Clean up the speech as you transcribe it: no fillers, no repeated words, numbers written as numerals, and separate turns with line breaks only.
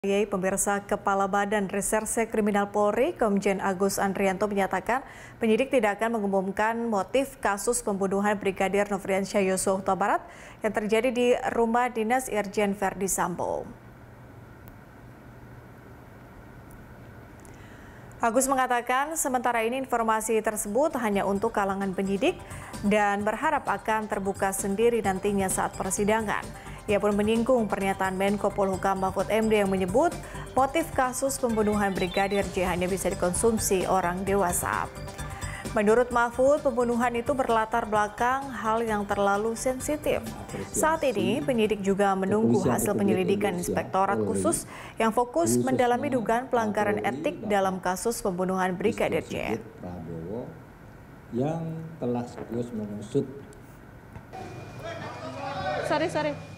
Pemirsa, Kepala Badan Reserse Kriminal Polri, Komjen Agus Andrianto menyatakan penyidik tidak akan mengumumkan motif kasus pembunuhan Brigadir Nofriansyah Yosua Huta Barat yang terjadi di rumah dinas Irjen Verdi Sambo. Agus mengatakan sementara ini informasi tersebut hanya untuk kalangan penyidik dan berharap akan terbuka sendiri nantinya saat persidangan. Ia pun menyinggung pernyataan Menko Polhukam Mahfud MD yang menyebut motif kasus pembunuhan Brigadir J hanya bisa dikonsumsi orang dewasa. Menurut Mahfud, pembunuhan itu berlatar belakang hal yang terlalu sensitif. Saat ini, penyidik juga menunggu hasil penyelidikan Inspektorat Khusus yang fokus mendalami dugaan pelanggaran etik dalam kasus pembunuhan Brigadir J.
Yang telah serius mengusut.
Sorry.